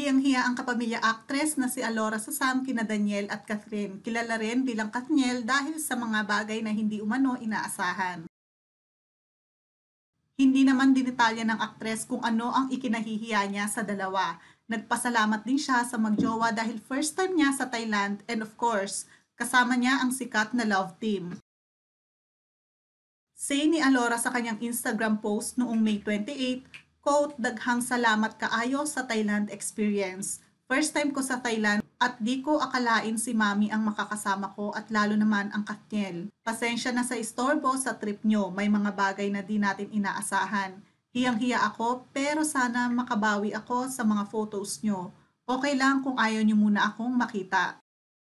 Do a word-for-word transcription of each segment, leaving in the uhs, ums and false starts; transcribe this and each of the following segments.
Hiyang-hiya ang kapamilya actress na si Alora sa Sam kina Daniel at Catherine. Kilala rin bilang Katniel dahil sa mga bagay na hindi umano inaasahan. Hindi naman dinetalya ng aktres kung ano ang ikinahihiya niya sa dalawa. Nagpasalamat din siya sa magjowa dahil first time niya sa Thailand and of course, kasama niya ang sikat na love team. Say ni Alora sa kanyang Instagram post noong May twenty-eighth, quote, "Daghang salamat kaayo sa Thailand experience. First time ko sa Thailand at di ko akalain si Mami ang makakasama ko at lalo naman ang Katniel. Pasensya na sa istorbo sa trip nyo, may mga bagay na di natin inaasahan. Hiyang-hiya ako pero sana makabawi ako sa mga photos nyo. Okay lang kung ayaw nyo muna akong makita."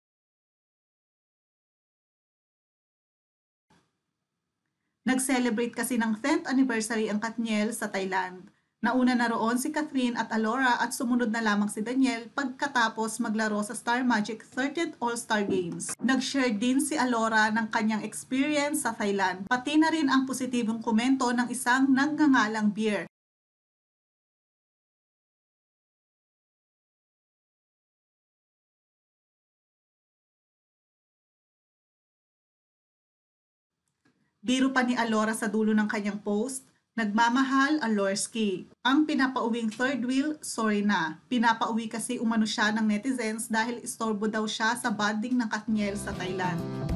Nag-celebrate kasi ng tenth anniversary ang Katniel sa Thailand. Nauna na roon si Catherine at Alora at sumunod na lamang si Daniel pagkatapos maglaro sa Star Magic thirtieth All-Star Games. Nag-share din si Alora ng kanyang experience sa Thailand, pati na rin ang positibong komento ng isang nagngangalang beer. Biro pa ni Alora sa dulo ng kanyang post, "Nagmamahal, Alorski. Ang pinapauwing third wheel, sorry na. Pinapauwi kasi umano siya ng netizens dahil istorbo daw siya sa bonding ng Katniel sa Thailand."